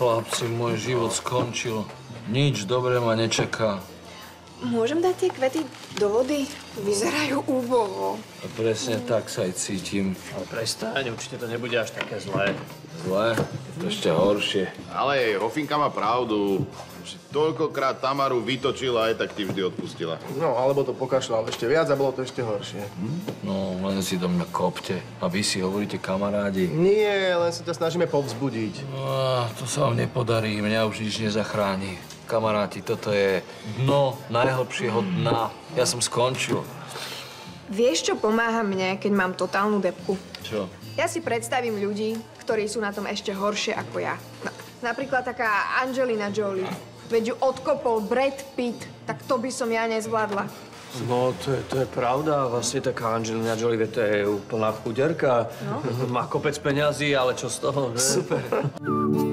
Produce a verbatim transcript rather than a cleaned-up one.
Chlapci, môj život skončil. Nič dobré ma nečaká. Môžem dať tie kvety do vody? Vyzerajú úboho. A presne tak sa aj cítim. Ale prestaň, určite to nebude až také zlé. Zlé? To ešte horšie. Ale Hofinka má pravdu. Už toľkokrát Tamaru vytočila, aj tak ti vždy odpustila. No, alebo to pokašľal ešte viac a bolo to ešte horšie. No, len si do mňa kopte. A vy si hovoríte kamarádi. Nie, len sa ťa snažíme povzbudiť. No, to sa vám nepodarí, mňa už nič nezachráni. Kamaráti, toto je dno najhlbšieho dna. Ja som skončil. Vieš, čo pomáha mne, keď mám totálnu depku? Čo? Ja si predstavím ľudí, ktorí sú na tom ešte horšie ako ja. No, napríklad taká Angelina Jolie. Veď ju odkopol Brad Pitt, tak to by som ja nezvládla. No, to je, to je pravda. Vlastne taká Angelina Jolie, to je úplná chuderka. No? Má kopec peňazí, ale čo z toho, že? Super.